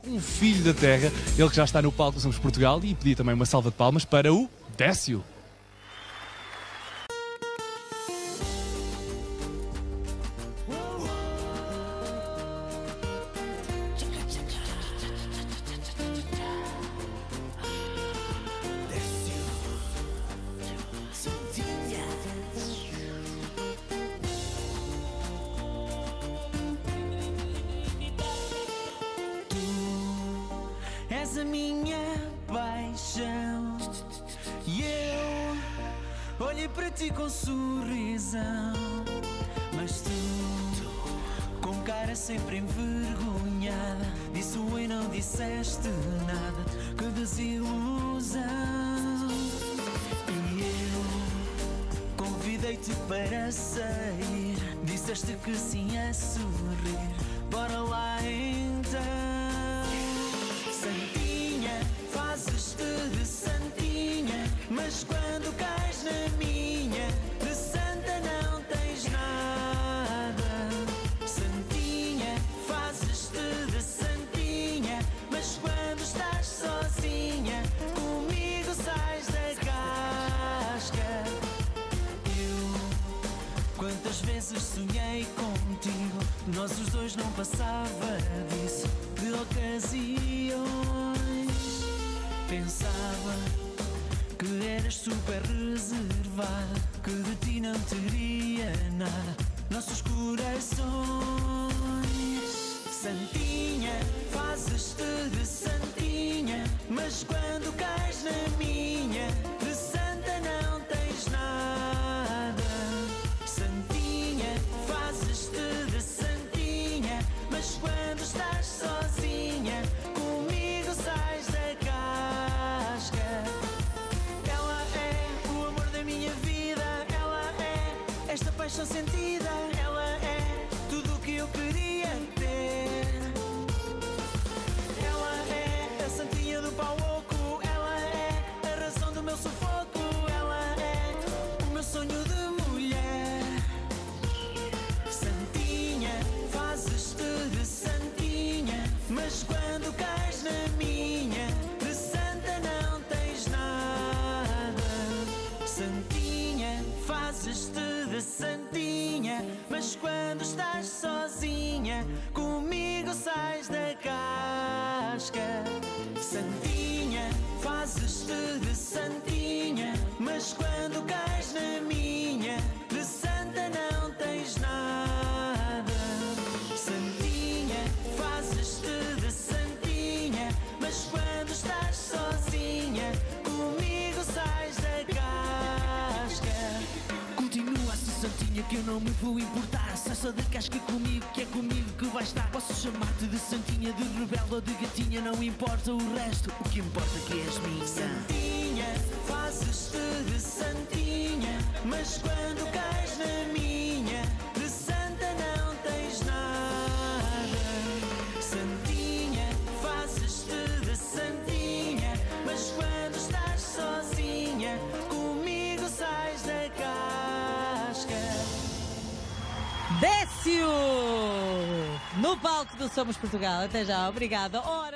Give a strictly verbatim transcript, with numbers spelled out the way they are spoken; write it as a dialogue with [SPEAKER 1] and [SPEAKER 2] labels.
[SPEAKER 1] um filho da terra, ele que já está no palco do Somos Portugal, e pedi também uma salva de palmas para o Décio.
[SPEAKER 2] És a minha paixão e eu olhei para ti com sorrisão, mas tu, com cara sempre envergonhada, disse o e não disseste nada, que desilusão. E eu convidei-te para sair, disseste que sim a sorrir, bora lá então. Santinha, fazes-te de santinha, mas quando cais na minha, de santa não tens nada. Santinha, fazes-te de santinha, mas quando estás sozinha, comigo sais da casca. Eu, quantas vezes sonhei contigo, nós os dois não passava disso, de ocasiões. Pensava que eras super reservada, que de ti não teria nada, nossos corações. Santinha, fazes-te de santinha, mas quando cais na minha, de santa não tens nada. Santinha, fazes-te de santinha, mas quando estás sozinha, comigo sais da casca. Ela é o amor da minha vida, ela é esta paixão sentida, ela é tudo o que eu queria ter. Ela é a santinha do pau oco, ela é a razão do meu sufoco, ela é o meu sonho de mulher. Santinha, fazes-te de santinha, mas quando cais na minha, de santa não tens nada. Santinha, fazes-te de santinha, mas quando estás sozinha, comigo sais da casca. Santinha, fazes-te de santinha, mas quando cais na minha, de santa não tens nada. Santinha, fazes-te de santinha, mas quando estás sozinha, comigo sais da casca. Continua a ser santinha que eu não me vou importar, sai só da casca comigo que é comigo que vai estar. Posso chamar-te de santinha, de rebelde ou de gatinha, não importa o resto, o que importa é que és minha. Santinha, fazes-te de santinha, mas quando cais na minha, de santa não tens nada. Santinha, fazes-te de santinha, mas quando estás sozinha, comigo sais da casca.
[SPEAKER 3] Décio! No palco do Somos Portugal. Até já, obrigada. Ora...